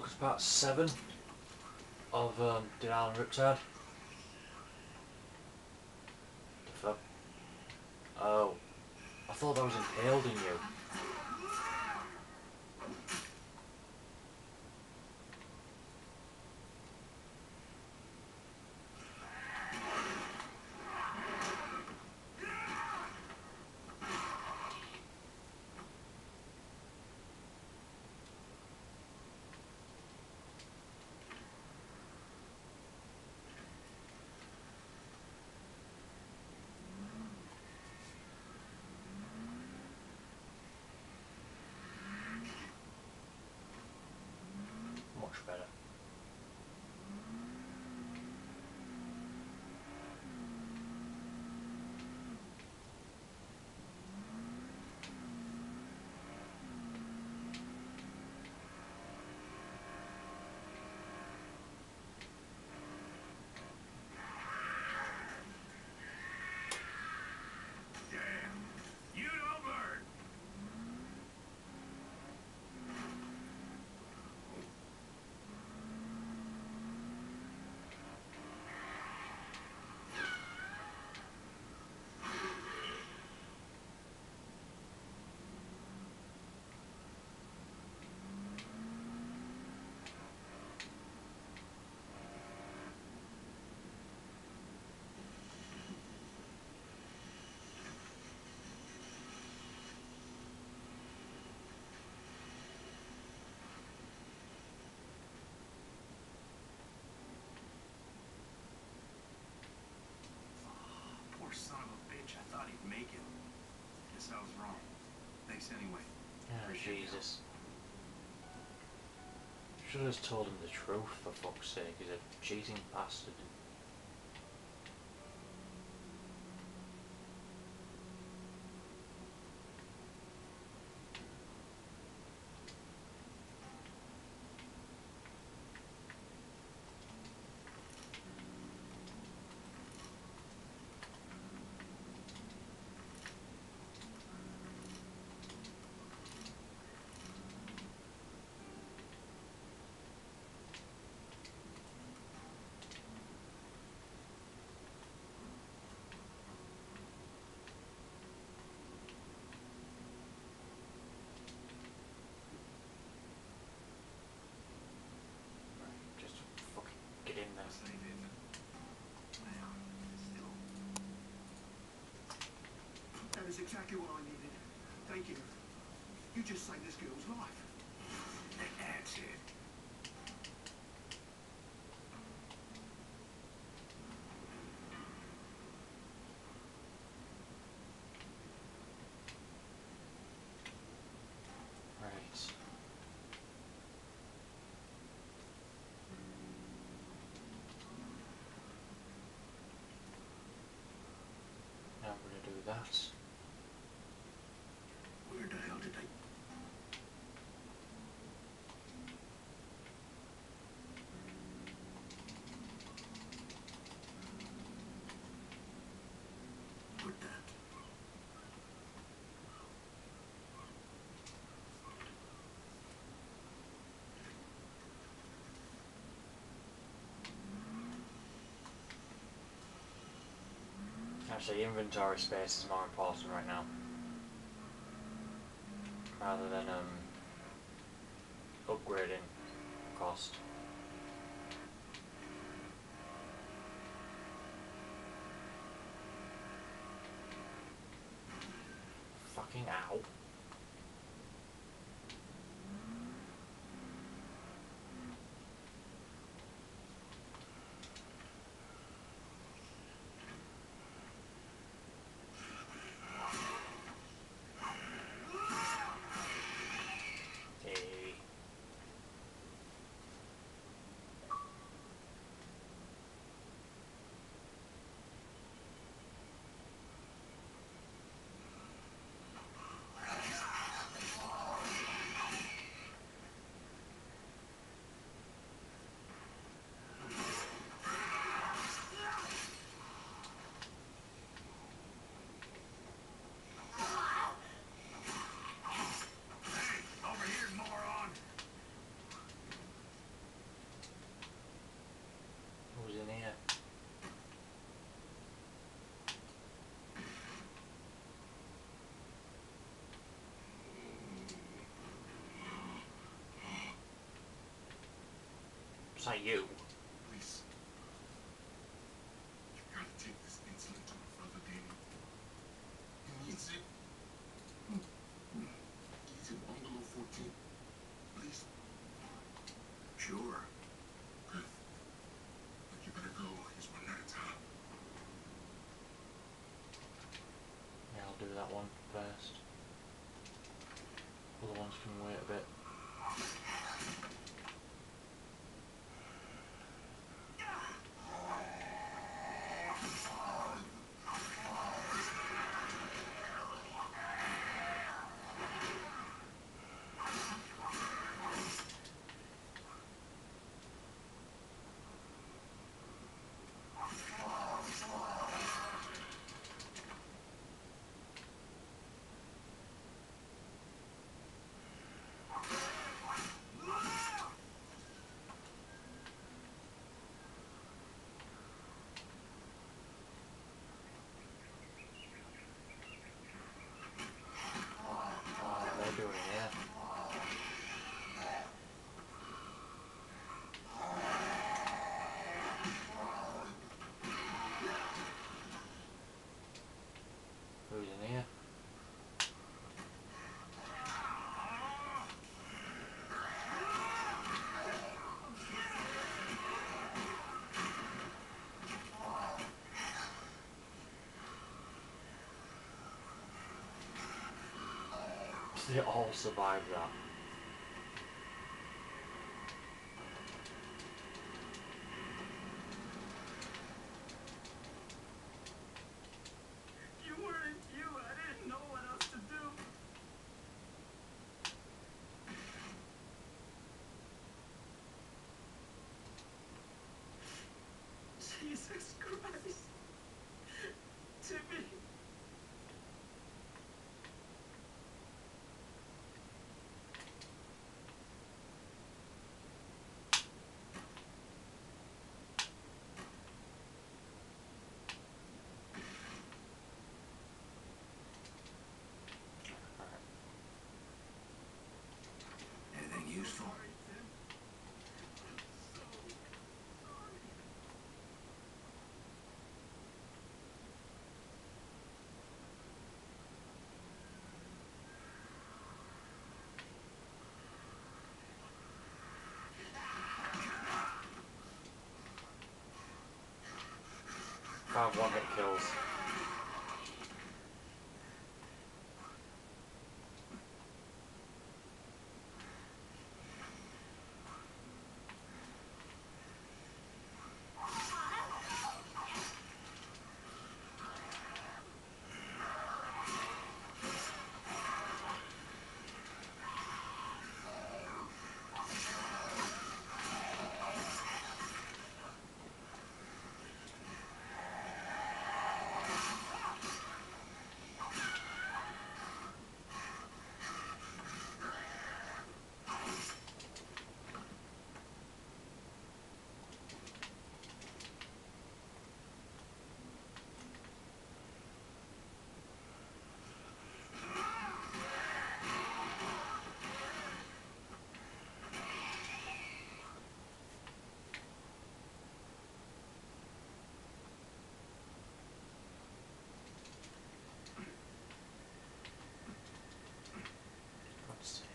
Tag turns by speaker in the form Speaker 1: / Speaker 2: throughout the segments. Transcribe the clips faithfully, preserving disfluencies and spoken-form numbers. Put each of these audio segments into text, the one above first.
Speaker 1: It's part seven of um, Did Alan Riptide. The fuck? Oh. I thought that was impaled in you. Much better.
Speaker 2: Son of a bitch, I thought he'd make it. Guess I was wrong. Thanks anyway.
Speaker 1: Oh, Jesus. Should have just told him the truth, for fuck's sake. He's a cheating bastard.
Speaker 2: That is exactly what I needed. Thank you. You just saved this girl's life. That's it.
Speaker 1: Right. Now I'm going to do that.
Speaker 2: Where the hell did they... put that?
Speaker 1: Actually, inventory space is more important right now. Rather than um, upgrading cost. Fucking ow. Say you.
Speaker 2: Please. You gotta take this insulin to my brother, Danny. He needs it. He's in bungalow fourteen. Please. Sure. Good. But you better go. He's running out of time.
Speaker 1: Yeah, I'll do that one first. Other ones can wait a bit. Doing yeah. Who's in here? They all survived that.
Speaker 2: You weren't you. I didn't know what else to do. Jesus Christ. Timmy. Anything useful? Sorry, Tim. I'm so sorry.
Speaker 1: Five one hit kills. God's sake.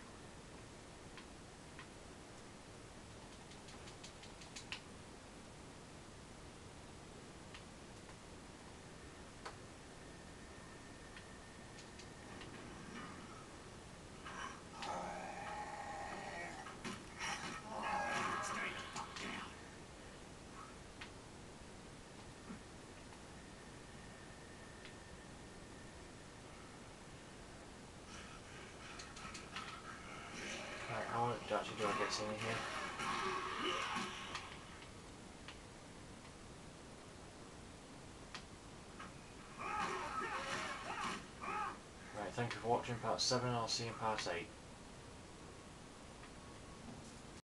Speaker 1: Right, how actually do I get in here? Right, thank you for watching part seven, I'll see you in part eight.